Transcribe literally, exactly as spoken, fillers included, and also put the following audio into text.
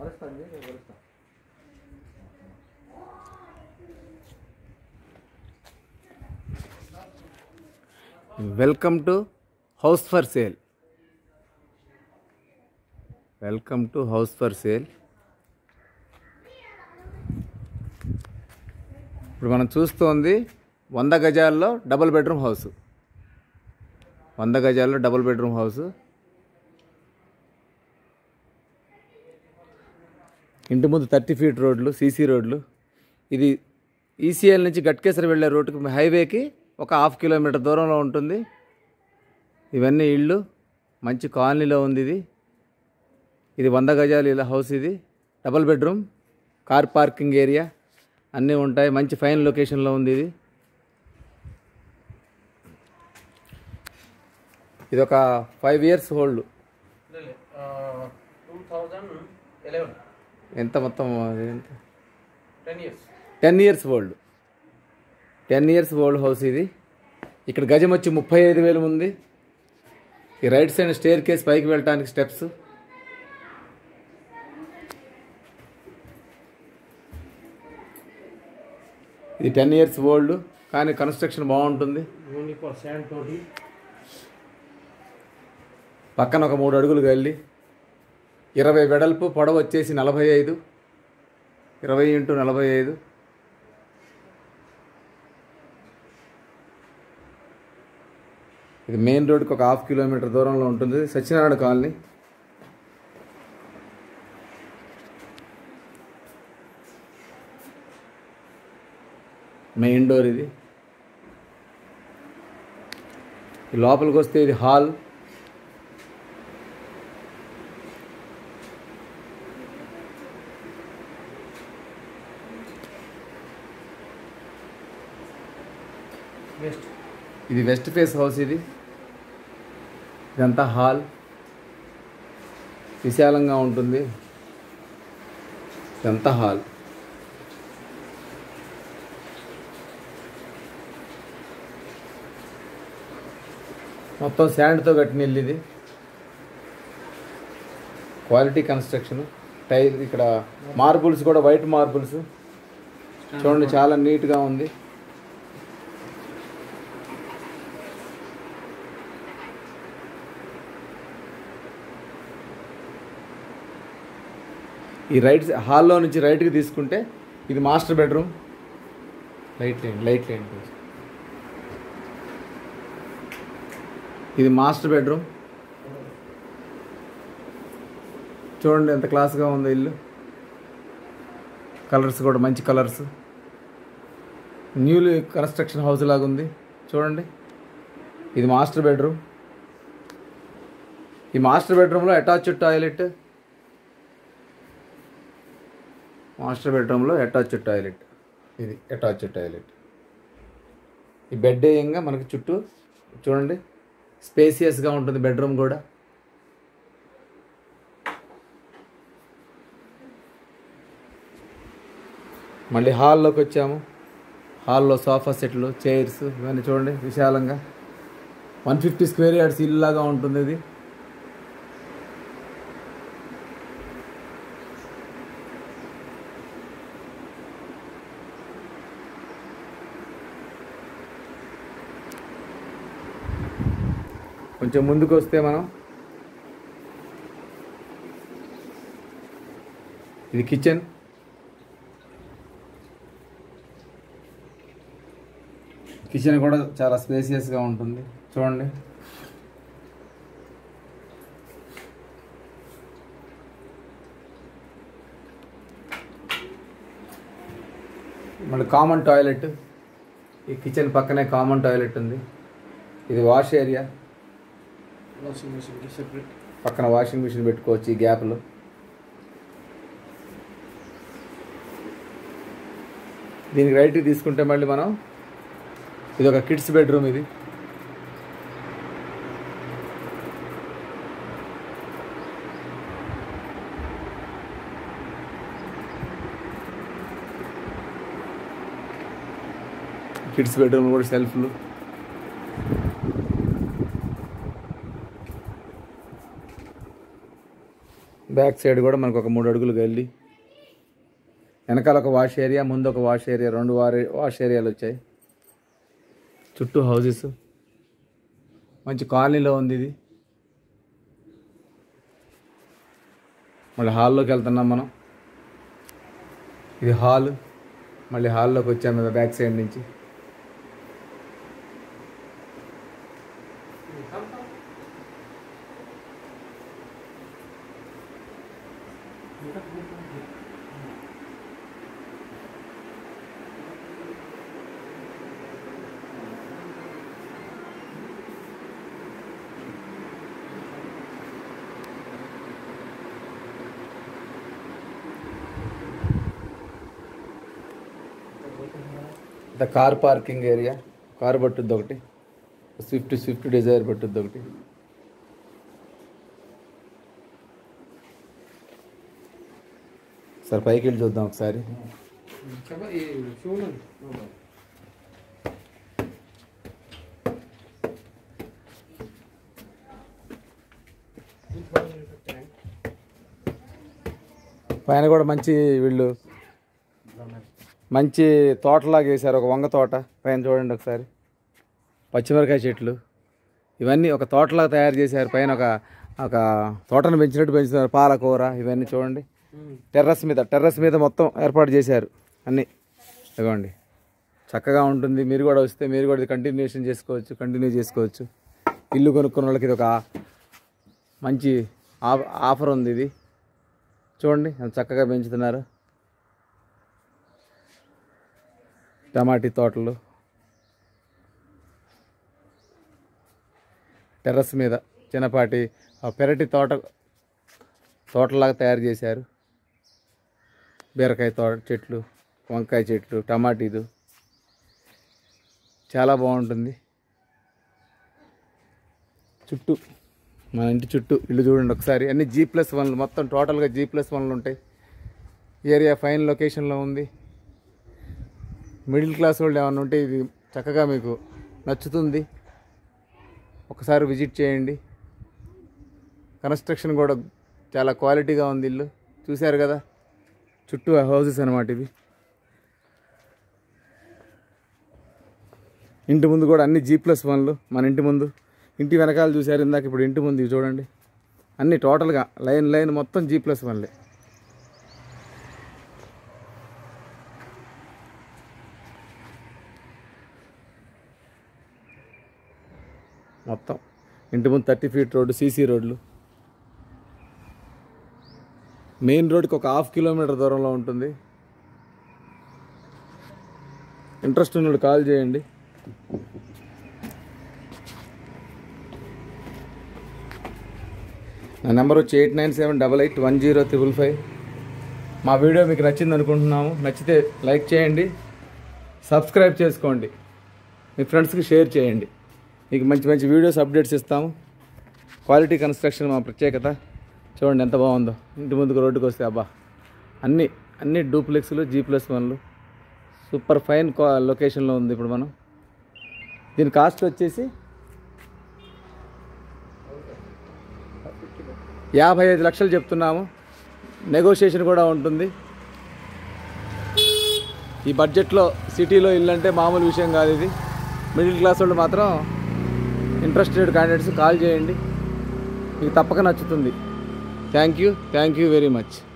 Welcome to house for sale. Welcome to house for sale. ఇప్పుడు మనం చూస్తోంది వంద గజాల్లో డబుల్ బెడ్రూమ్ హౌస్. వంద గజాల్లో డబుల్ బెడ్రూమ్ హౌస్. ఇంటి ముందు థర్టీ ఫీట్ రోడ్లు, సీసీ రోడ్లు. ఇది ఈసీఎల్ నుంచి గట్కేసరి వెళ్ళే రోడ్డుకి, హైవేకి ఒక హాఫ్ కిలోమీటర్ దూరంలో ఉంటుంది. ఇవన్నీ ఇళ్ళు, మంచి కాలనీలో ఉంది ఇది. ఇది వంద గజాలు ఇలా హౌస్. ఇది double bedroom, car parking area అన్నీ ఉంటాయి. మంచి ఫైన్ లొకేషన్లో ఉంది ఇది. ఇది ఒక ఫైవ్ ఇయర్స్ ఓల్డ్. ఎంత మొత్తం? ఎంత? Ten years old. Ten years old house ఇది. ఇక్కడ గజం వచ్చి ముప్పై ఐదు వేలు ఉంది. ఈ రైట్ సైడ్ స్టేర్ కేస్ పైకి వెళ్ళటానికి స్టెప్స్. ఇది టెన్ ఇయర్స్ ఓల్డ్ కానీ కన్స్ట్రక్షన్ బాగుంటుంది. పక్కన ఒక మూడు అడుగులు గల్లి, ఇరవై వెడల్పు, పొడవు వచ్చేసి నలభై ఐదు, ఇరవై ఇంటూ నలభై ఐదు. ఇది మెయిన్ రోడ్కి ఒక హాఫ్ కిలోమీటర్ దూరంలో ఉంటుంది. సత్యనారాయణ కాలనీ. మెయిన్ డోర్ ఇది. లోపలికి వస్తే ఇది హాల్. ఇది వెస్ట్ ఫేస్ హౌస్. ఇది ఇదంతా హాల్, విశాలంగా ఉంటుంది. ఇదంతా హాల్. మొత్తం శాండ్తో కట్టిన ఇల్లు ఇది. Quality construction. టైల్ ఇక్కడ మార్బుల్స్ కూడా వైట్ మార్బుల్స్ చూడండి, చాలా నీట్గా ఉంది. ఈ రైట్ హాల్లో నుంచి రైట్కి తీసుకుంటే ఇది master bedroom. Light line light line ఇది మాస్టర్ బెడ్రూమ్. చూడండి ఎంత క్లాస్గా ఉందో ఇల్లు. కలర్స్ కూడా మంచి కలర్స్. న్యూలీ కన్స్ట్రక్షన్ హౌస్ లాగా ఉంది చూడండి. ఇది మాస్టర్ బెడ్రూమ్. ఈ మాస్టర్ బెడ్రూమ్లో అటాచ్డ్ టాయిలెట్. మాస్టర్ బెడ్రూమ్లో అటాచ్డ్ టాయిలెట్. ఇది అటాచ్డ్ టాయిలెట్. ఈ బెడ్ ఏయంగా మనకి చుట్టూ చూడండి స్పేసియస్గా ఉంటుంది బెడ్రూమ్ కూడా. మళ్ళీ హాల్లోకి వచ్చాము. హాల్లో సోఫా సెట్లు, చైర్స్ ఇవన్నీ చూడండి విశాలంగా. వన్ ఫిఫ్టీ స్క్వేర్ యార్డ్స్ ఇల్లులాగా ఉంటుంది ఇది. కొంచెం ముందుకు వస్తే మనం ఇది కిచెన్. కిచెన్ కూడా చాలా స్పేసియస్గా ఉంటుంది చూడండి. మళ్ళీ కామన్ టాయిలెట్. ఈ కిచెన్ పక్కనే కామన్ టాయిలెట్ ఉంది. ఇది వాష్ ఏరియా. వాషింగ్ మిషన్కి సెపరేట్ పక్కన వాషింగ్ మిషన్ పెట్టుకోవచ్చు ఈ గ్యాప్లో. దీనికి రైట్కి తీసుకుంటే మళ్ళీ మనం ఇది ఒక కిడ్స్ బెడ్రూమ్. ఇది కిడ్స్ బెడ్రూమ్ కూడా సెల్ఫ్లు. బ్యాక్ సైడ్ కూడా మనకు ఒక మూడు అడుగులు గల్లి, వెనకాల ఒక వాష్ ఏరియా, ముందు ఒక వాష్ ఏరియా, రెండు వారి వాష్ ఏరియాలు వచ్చాయి. చుట్టూ హౌజెస్, మంచి కాలనీలో ఉంది ఇది. మళ్ళీ హాల్లోకి వెళ్తున్నాం మనం. ఇది హాల్. మళ్ళీ హాల్లోకి వచ్చాము బ్యాక్ సైడ్ నుంచి. The car parking area. Car పట్టుద్ది ఒకటి, స్విఫ్ట్ స్విఫ్ట్ డిజైర్ పట్టుద్ది ఒకటి. సార్ పైకి వెళ్ళి చూద్దాం ఒకసారి. పైన కూడా మంచి వీళ్ళు మంచి తోటలాగా వేశారు, ఒక వంగ తోట. పైన చూడండి ఒకసారి, పచ్చిమిరకాయ చెట్లు, ఇవన్నీ ఒక తోటలాగా తయారు చేశారు. పైన ఒక ఒక తోటను పెంచినట్టు పెంచుతున్నారు. పాలకూర ఇవన్నీ చూడండి. టెర్రస్ మీద టెర్రస్ మీద మొత్తం ఏర్పాటు చేశారు అన్నీ. ఇదిగోండి, చక్కగా ఉంటుంది. మీరు కూడా వస్తే మీరు కూడా ఇది కంటిన్యూషన్ చేసుకోవచ్చు, కంటిన్యూ చేసుకోవచ్చు. ఇల్లు కొనుక్కున్న వాళ్ళకి ఇది ఒక మంచి ఆఫర్ ఉంది. ఇది చూడండి ఎంత చక్కగా పెంచుతున్నారు. టమాటీ తోటలు టెర్రస్ మీద చిన్నపాటి పెరటి తోట తోటలాగా తయారు చేశారు. బీరకాయ తోట చెట్లు, వంకాయ చెట్లు, టమాటీలు, చాలా బాగుంటుంది. చుట్టూ మన ఇంటి చుట్టూ ఇల్లు చూడండి ఒకసారి. అన్ని జీ ప్లస్ వన్లు, మొత్తం టోటల్గా జీ ప్లస్ వన్లు ఉంటాయి. ఏరియా ఫైన్ లొకేషన్లో ఉంది. మిడిల్ క్లాస్ వాళ్ళు ఏమన్నా ఉంటే ఇది చక్కగా మీకు నచ్చుతుంది. ఒకసారి విజిట్ చేయండి. కన్స్ట్రక్షన్ కూడా చాలా క్వాలిటీగా ఉంది. ఇల్లు చూశారు కదా, చుట్టూ హౌసెస్ అన్నమాట ఇవి. ఇంటి ముందు కూడా అన్ని జీ ప్లస్ వన్లు. మన ఇంటి ముందు, ఇంటి వెనకాల చూశారు ఇందాక, ఇప్పుడు ఇంటి ముందు ఇవి చూడండి. అన్నీ టోటల్గా లైన్ లైన్ మొత్తం జీ ప్లస్ వన్లే. మొత్తం ఇంటి ముందు థర్టీ ఫీట్ రోడ్డు, సీసీ రోడ్లు. మెయిన్ రోడ్కి ఒక హాఫ్ కిలోమీటర్ దూరంలో ఉంటుంది. ఇంట్రెస్ట్ ఉన్నోడు కాల్ చేయండి. నా నెంబర్ వచ్చి eight nine seven double eight one zero triple five. మా వీడియో మీకు నచ్చింది అనుకుంటున్నాము. నచ్చితే లైక్ చేయండి, సబ్స్క్రైబ్ చేసుకోండి, మీ ఫ్రెండ్స్కి షేర్ చేయండి. మీకు మంచి మంచి వీడియోస్ అప్డేట్స్ ఇస్తాము. క్వాలిటీ కన్స్ట్రక్షన్ మా ప్రత్యేకత. చూడండి ఎంత బాగుందో. ఇంటి ముందుకు రోడ్డుకు వస్తే అబ్బా, అన్నీ అన్ని డూప్లెక్స్లు, జీ ప్లస్ వన్లు, సూపర్ ఫైన్ లొకేషన్లో ఉంది. ఇప్పుడు మనం దీని కాస్ట్ వచ్చేసి యాభై ఐదు లక్షలు చెప్తున్నాము. నెగోషియేషన్ కూడా ఉంటుంది. ఈ బడ్జెట్లో సిటీలో ఇల్లు అంటే మామూలు విషయం కాదు ఇది. మిడిల్ క్లాస్ వాళ్ళు మాత్రం, ఇంట్రెస్టెడ్ క్యాండిడేట్స్ కాల్ చేయండి, మీకు తప్పక నచ్చుతుంది. Thank you thank you very much.